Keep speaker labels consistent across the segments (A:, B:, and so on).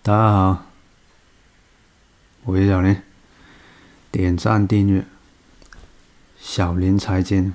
A: 大家好，我是小林，点赞订阅小林财经，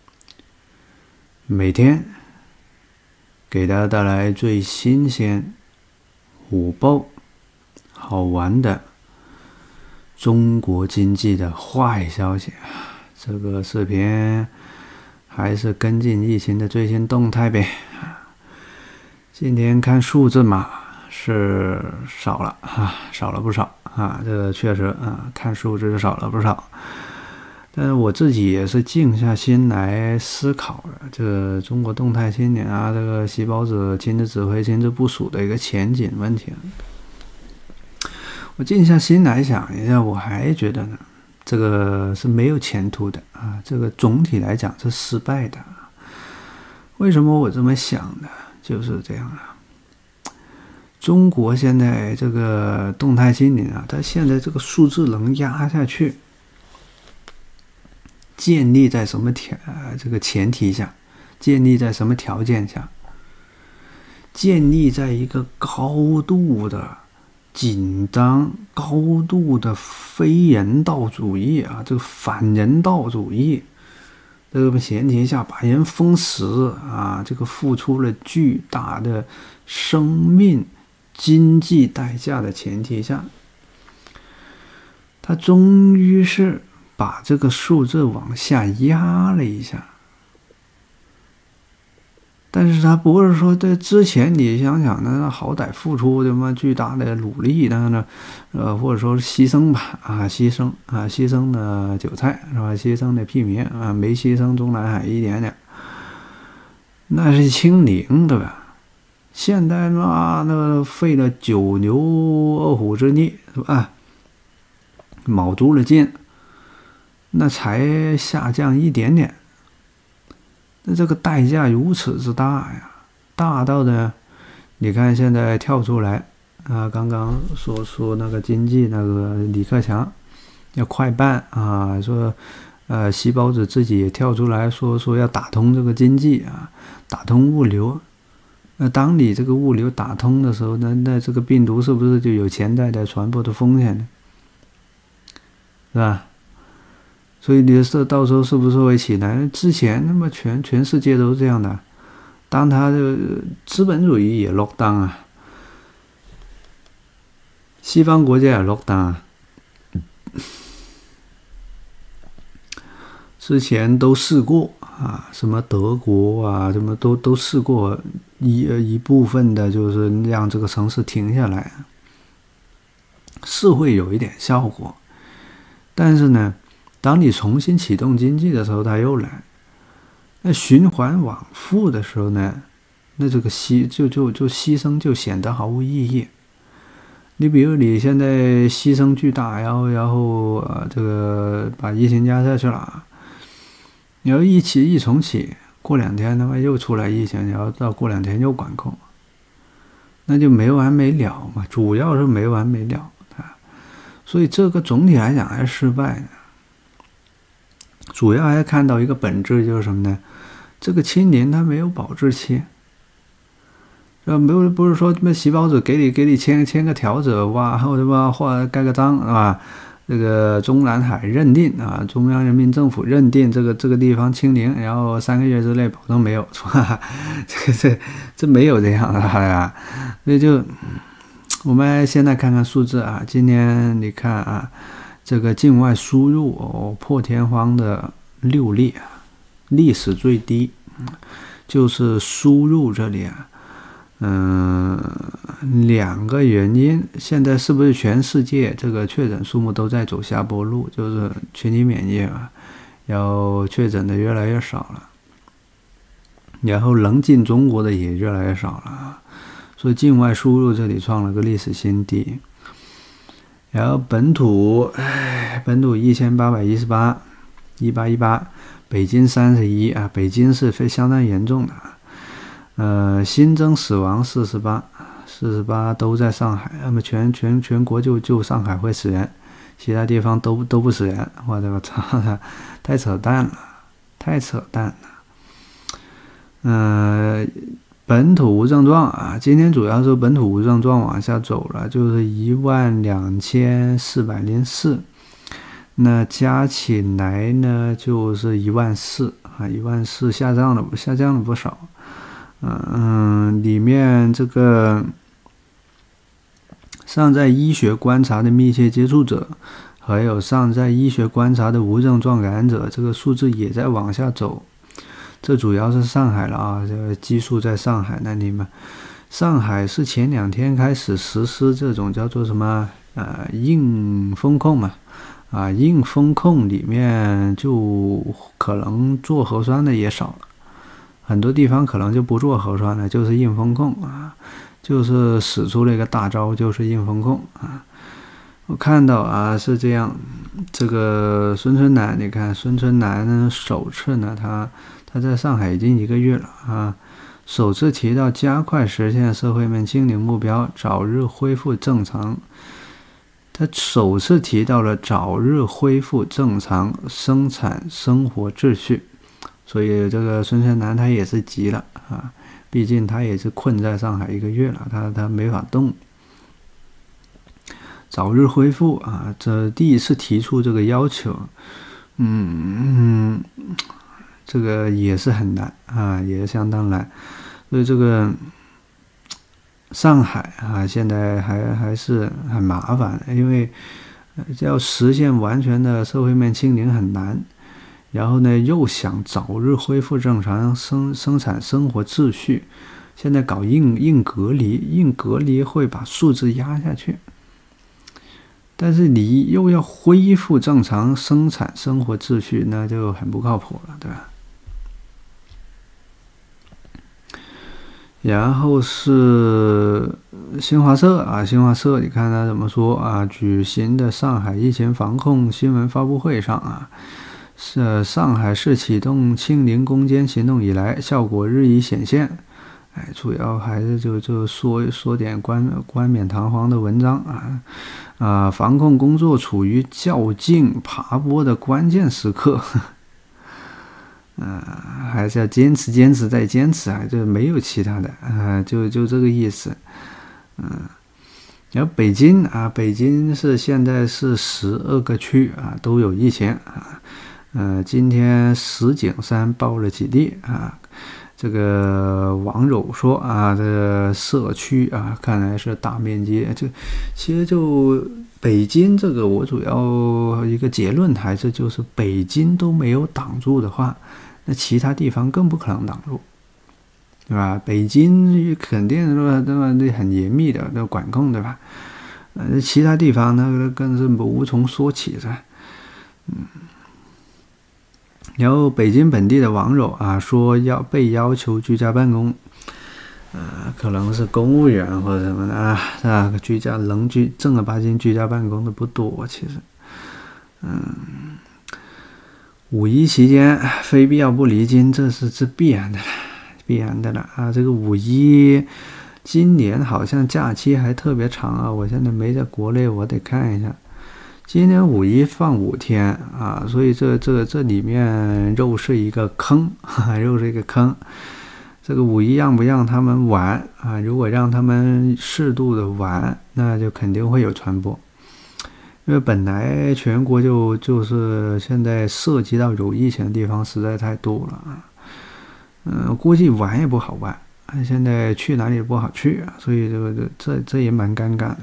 A: 每天给大家带来最新鲜、火爆、好玩的中国经济的坏消息。这个视频还是跟进疫情的最新动态呗。今天看数字嘛，是少了少了不少啊，这个确实啊，看数字少了不少。但是我自己也是静下心来思考的，这个中国动态清零啊，这个细胞子亲自指挥、亲自部署的一个前景问题。我静下心来想一下，我还觉得呢，这个是没有前途的啊，这个总体来讲是失败的。为什么我这么想呢？就是这样啊。中国现在这个动态清零啊，它现在这个数字能压下去，建立在什么这个前提下？建立在什么条件下？建立在一个高度的紧张、高度的非人道主义啊，这个反人道主义这个前提下，把人封死啊，这个付出了巨大的生命、经济代价的前提下，他终于是把这个数字往下压了一下。但是他不是说在之前你想想呢，好歹付出这么巨大的努力呢，或者说牺牲吧牺牲的韭菜是吧？牺牲的屁民啊，没牺牲中南海一点点，那是清零对吧？现在嘛，那费了九牛二虎之力是吧？卯足了劲，那才下降一点点。那这个代价如此之大呀，大到呢，你看现在跳出来啊，刚刚说那个经济那个李克强要快办啊，说细胞子自己也跳出来说要打通这个经济啊，打通物流。那当你这个物流打通的时候呢，那这个病毒是不是就有潜在的传播的风险呢？是吧？所以你是到时候是不是会起来？之前那么全世界都是这样的，当他的资本主义也落单啊，西方国家也落单啊，之前都试过啊，什么德国啊，什么都试过一部分的，就是让这个城市停下来，是会有一点效果，但是呢，当你重新启动经济的时候，它又来。那循环往复的时候呢，那这个牺牲就显得毫无意义。你比如你现在牺牲巨大，然后这个把疫情压下去了，你要一重启，过两天他妈又出来疫情，然后到过两天又管控，那就没完没了嘛，主要是没完没了啊。所以这个总体来讲还是失败的。主要还看到一个本质，就是什么呢？这个清零它没有保质期，不是说什么细胞子给你签个条子哇，或者或盖个章啊，这个中南海认定啊，中央人民政府认定这个地方清零，然后3个月之内保证没有，是吧？这没有这样的啊，所以就我们现在看看数字啊，今年你看啊。这个境外输入破天荒的6例啊，历史最低，就是输入这里啊，2个原因，现在是不是全世界这个确诊数目都在走下坡路？就是群体免疫啊，然后确诊的越来越少了，然后能进中国的也越来越少了，所以境外输入这里创了个历史新低。然后本土1818，北京31啊，北京是相当严重的，新增死亡48都在上海，那么全国就上海会死人，其他地方都不死人，我的操，太扯淡了。 本土无症状啊，今天主要是本土无症状往下走了，就是12404，那加起来呢就是14000啊，14000下降了不少。里面这个尚在医学观察的密切接触者，还有尚在医学观察的无症状感染者，这个数字也在往下走。这主要是上海了啊，这个基数在上海那里嘛。上海是前2天开始实施这种叫做什么硬风控嘛，硬风控里面就可能做核酸的也少了，很多地方可能就不做核酸了，就是硬风控啊，就是使出了一个大招，就是硬风控啊。我看到啊是这样，这个孙春兰，你看孙春兰呢首次呢他在上海已经1个月了啊，首次提到加快实现社会面清零目标，早日恢复正常。他首次提到了早日恢复正常生产生活秩序，所以这个孙春兰他也是急了啊，毕竟他也是困在上海1个月了，他没法动。早日恢复啊，这第一次提出这个要求，这个也是很难啊，也相当难。所以这个上海啊，现在还是很麻烦的，因为要实现完全的社会面清零很难。然后呢，又想早日恢复正常生产生活秩序，现在搞硬隔离会把数字压下去。但是你又要恢复正常生产生活秩序，那就很不靠谱了，对吧？然后是新华社啊，新华社你看他怎么说啊？举行的上海疫情防控新闻发布会上啊，是上海市启动清零攻坚行动以来，效果日益显现。主要还是就说点冠冕堂皇的文章啊，防控工作处于较劲爬坡的关键时刻，还是要坚持再坚持啊，就没有其他的就这个意思，然后北京啊，北京是现在是12个区啊都有疫情啊，今天石景山报了几例啊。这个网友说啊，这个社区啊，看来是大面积。其实就北京这个，我主要一个结论还是就是北京都没有挡住的话，那其他地方更不可能挡住，对吧？北京肯定对吧？那很严密的那管控，对吧？其他地方那更是无从说起噻，然后北京本地的网友啊说被要求居家办公，可能是公务员或者什么的啊，是吧？正儿八经居家办公的不多，其实，五一期间非必要不离京，这是必然的了啊！这个五一今年好像假期还特别长啊，我现在没在国内，我得看一下。今年五一放5天啊，所以这里面又是一个坑，又是一个坑。这个五一让不让他们玩啊？如果让他们适度的玩，那就肯定会有传播。因为本来全国就是现在涉及到有疫情的地方实在太多了估计玩也不好玩，现在去哪里也不好去所以这也蛮尴尬的。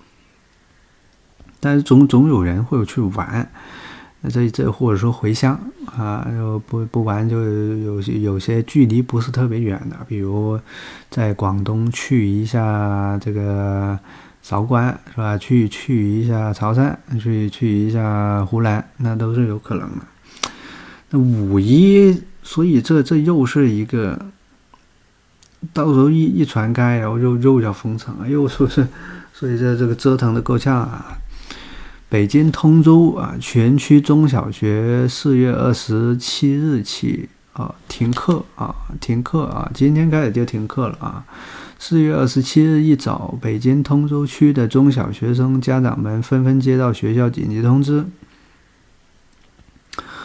A: 但是总有人会去玩，这或者说回乡啊，不玩就有些距离不是特别远的，比如在广东去一下这个韶关是吧？去一下潮汕，去一下湖南，那都是有可能的。那五一，所以这又是一个，到时候一传开，然后又要封城又说是，所以这个折腾的够呛啊。北京通州啊，全区中小学4月27日起停课，今天开始就停课了4月27日一早，北京通州区的中小学生家长们纷纷接到学校紧急通知。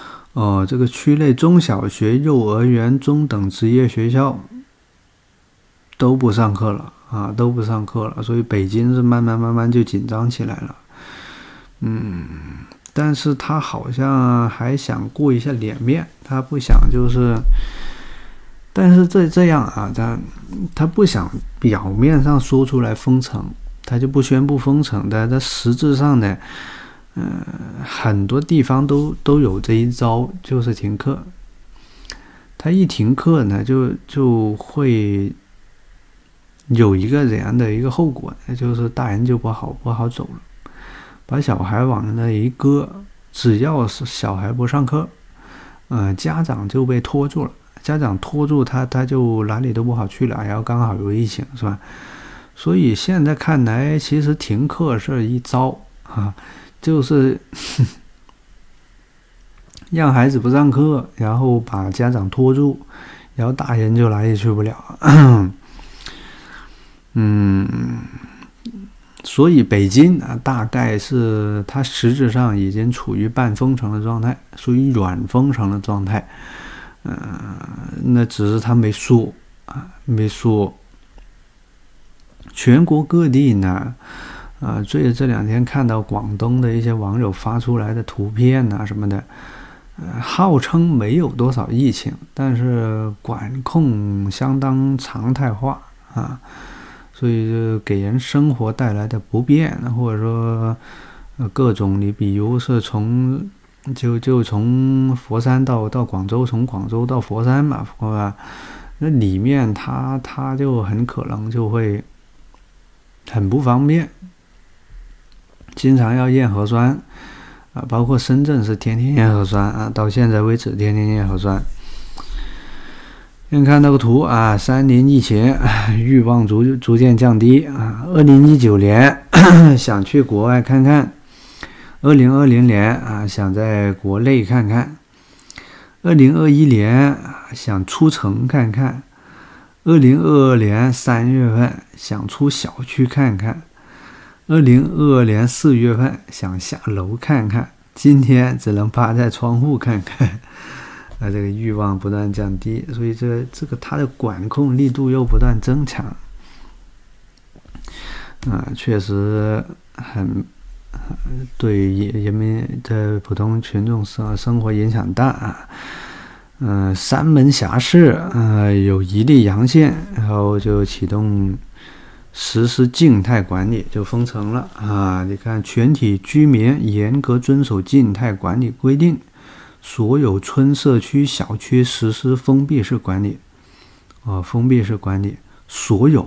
A: 这个区内中小学、幼儿园、中等职业学校都不上课了啊，都不上课了，所以北京是慢慢就紧张起来了。但是他好像还想顾一下脸面，他不想就是，但是这样啊，他不想表面上说出来封城，他就不宣布封城的，他实质上呢，很多地方都有这一招，就是停课。他一停课呢，就会有一个怎样的一个后果呢？就是大人就不好走了。把小孩往那一搁，只要是小孩不上课，家长就被拖住了。家长拖住他就哪里都不好去了，然后刚好有疫情，是吧？所以现在看来，其实停课是一招啊，就是让孩子不上课，然后把家长拖住，然后大人就哪里去不了。所以北京啊，大概是它实质上已经处于半封城的状态，属于软封城的状态。那只是他没说啊，没说。全国各地呢，这两天看到广东的一些网友发出来的图片啊什么的，号称没有多少疫情，但是管控相当常态化啊。所以就给人生活带来的不便，或者说各种，你比如是从佛山到广州，从广州到佛山嘛，是吧？那里面它就很可能就会很不方便，经常要验核酸啊，包括深圳是天天验核酸啊，到现在为止天天验核酸。先看那个图啊，3年疫情，欲望逐渐降低啊。2019年想去国外看看，2020年啊想在国内看看，2021年想出城看看，2022年3月份想出小区看看，2022年4月份想下楼看看，今天只能趴在窗户看看。这个欲望不断降低，所以这个它的管控力度又不断增强，确实很对人民的普通群众生活影响大啊。三门峡市有1例阳性，然后就启动实施静态管理，就封城了啊。你看，全体居民严格遵守静态管理规定。所有村社区小区实施封闭式管理，封闭式管理，所有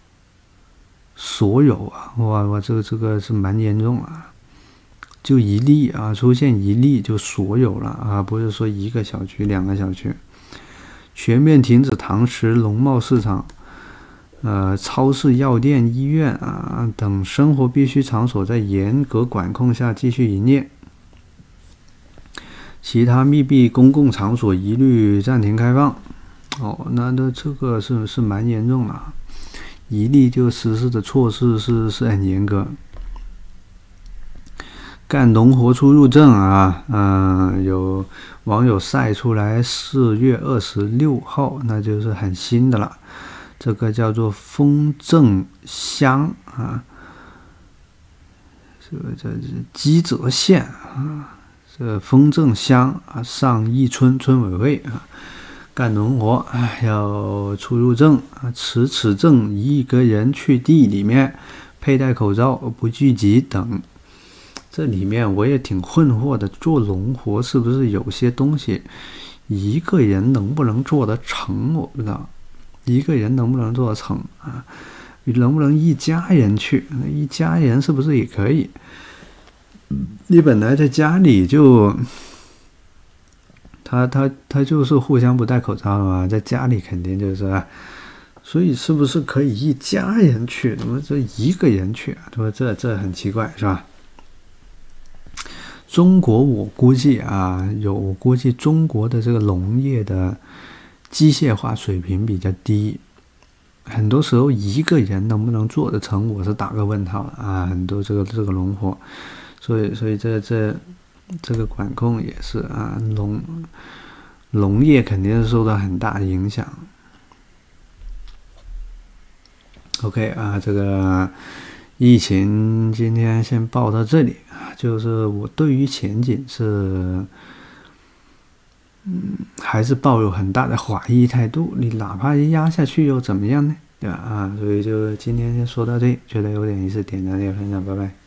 A: 啊，哇，这个是蛮严重啊，就1例啊，出现1例就所有了啊，不是说1个小区、2个小区，全面停止堂食、农贸市场、超市、药店、医院啊等生活必需场所在严格管控下继续营业。其他密闭公共场所一律暂停开放。那这个是蛮严重的，1例就实施的措施是很严格。干农活出入证啊，有网友晒出来4月26号，那就是很新的了。这个叫做丰正乡啊，这基泽县啊。丰正乡上义村村委会干农活要出入证持此证1个人去地里面佩戴口罩不聚集等。这里面我也挺困惑的，做农活是不是有些东西1个人能不能做得成？我不知道1个人能不能做得成啊？能不能1家人去？那1家人是不是也可以？你本来在家里就，他就是互相不戴口罩嘛，在家里肯定就是，所以是不是可以1家人去？怎么这1个人去啊？对吧？这很奇怪，是吧？中国我估计中国的这个农业的机械化水平比较低，很多时候1个人能不能做得成，我是打个问号的啊。很多这个农活。所以这个管控也是啊，农业肯定是受到很大的影响。 OK 啊，这个疫情今天先报到这里啊，就是我对于前景是，还是抱有很大的怀疑态度。你哪怕压下去又怎么样呢？对吧？啊，所以就今天先说到这里，觉得有点意思，点赞、点分享，拜拜。